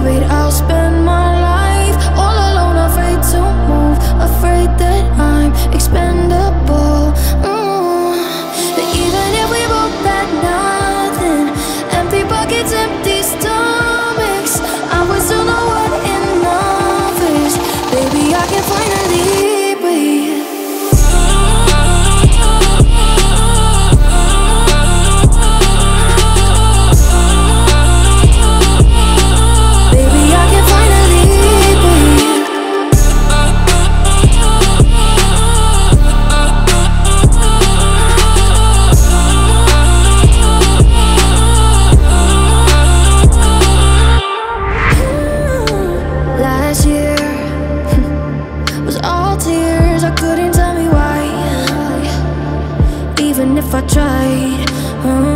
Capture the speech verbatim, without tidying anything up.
worried I'll spend my life all alone, afraid to move, afraid that I'm expendable. mm. But even if we both had nothing, empty pockets, empty stomachs, I would still know what enough is. Baby, I can finally breathe. Even if I tried, uh